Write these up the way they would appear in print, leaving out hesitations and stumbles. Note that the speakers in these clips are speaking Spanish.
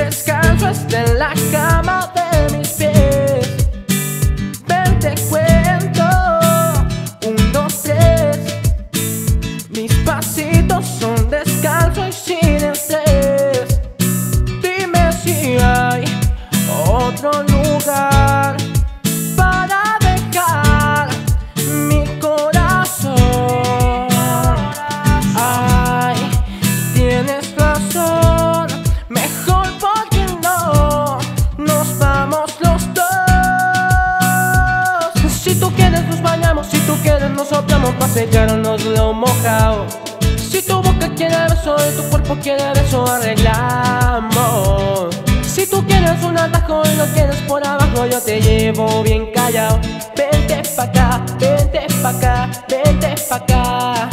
descanso está en la cama de mis pies. Ven, te cuento, 1, 2, 3. Mis pasitos son descalzo y sin estrés. Dime si hay otro lugar para dejar mi corazón. Ay, tienes razón, mejor porque no nos vamos los dos. Si tú quieres nos bañamos, si tú quieres nos soplamos pa' secarnos lo mojado. Si tu boca quiere beso y tu cuerpo quiere beso, arreglamos. Si tú quieres un atajo y lo quieres por abajo, yo te llevo bien callado. Vente pa' acá, vente pa' acá, vente pa' acá.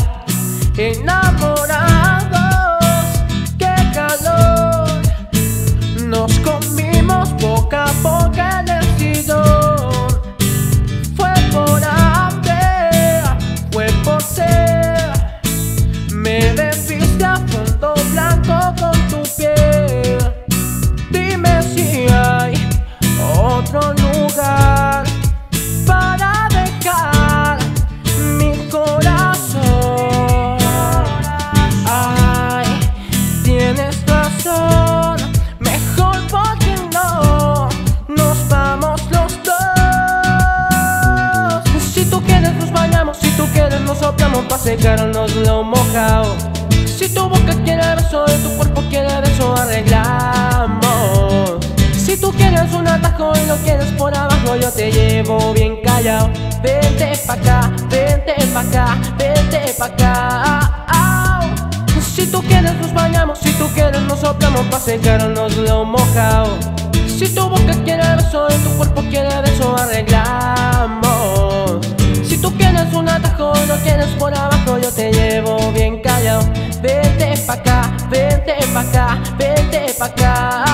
Enamorados, qué calor. Nos comimos boca a boca en el sillón. Fue por hambre, fue por sed. Me bebiste a fondo blanco con tu piel. Dime si hay otro lugar para dejar mi corazón. Ay, tienes razón, mejor porque no nos vamos los dos. Si tú quieres nos bañamos, si tú quieres nos soplamos pa' secarnos lo mojado. Si tu boca quiere beso y tu cuerpo quiere beso, arreglamos. Si tú quieres un atajo y lo quieres por abajo, yo te llevo bien callado. Vente pa' acá, vente pa' acá, vente pa' acá. Si tú quieres nos bañamos, si tú quieres nos soplamos pa' secarnos lo mojado. Si tu boca quiere beso y tu cuerpo quiere beso, arreglamos. Si tú quieres un atajo y lo quieres por abajo, yo te llevo bien callado. Vente pa' acá, vente pa' acá, vente pa' acá.